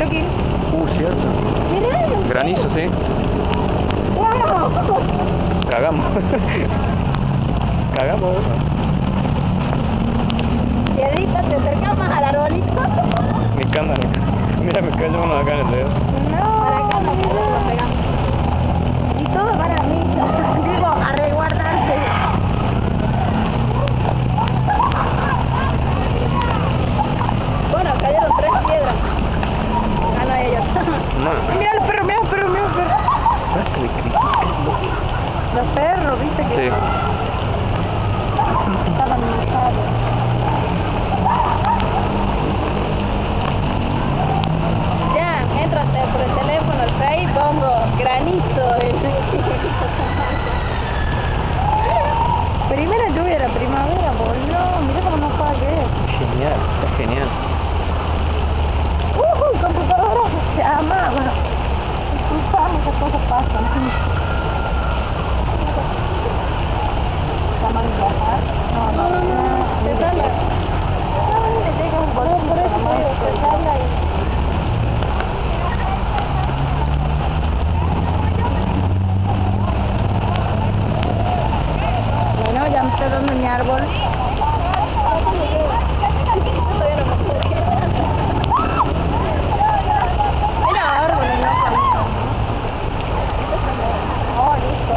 aquí. Cierto. Mirá. Granizo, sí. ¡Wow! Cagamos. Cagamos. Piedrita, te acercas más al arbolito. Mi cámara. Mira, me cayó uno acá en el dedo. No. Para acá no lo pegamos. Y todo para mí. Digo, a resguardarse. Bueno, cayeron 3 piedras. Ah, no, ellos. No. Mira el perro, mira el perro, mira el perro. Los perros, viste que Sí. estaban enojados. Ya, entro por el teléfono, el Face y pongo granizo. Primera lluvia de la primavera, boludo. Mira cómo nos pagué. Genial, está genial. Computadora se amaba. Disculpame, esas cosas pasan. ¿Está mal bajar? No, te sale. Le llega un bolsito por eso digo, te sale ahí. Bueno, ya me estoy dando mi árbol. Mira árboles, no camino. Oh, listo,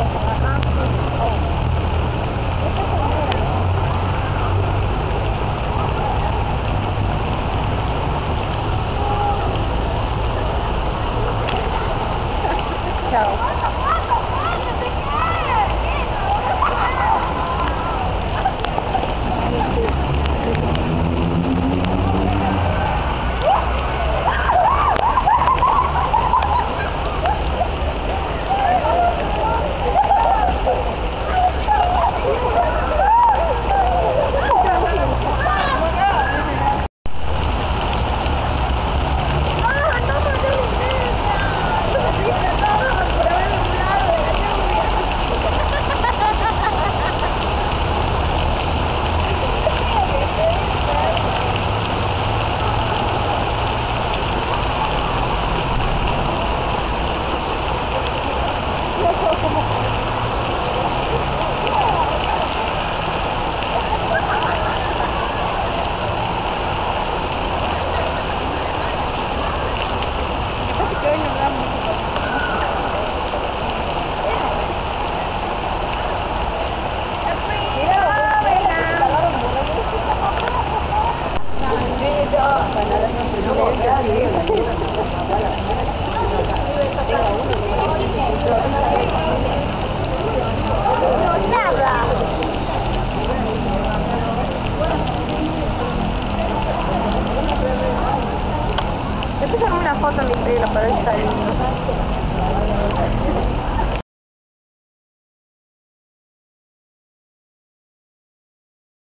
chao. Después hago una foto en mi pelo para estar lindo.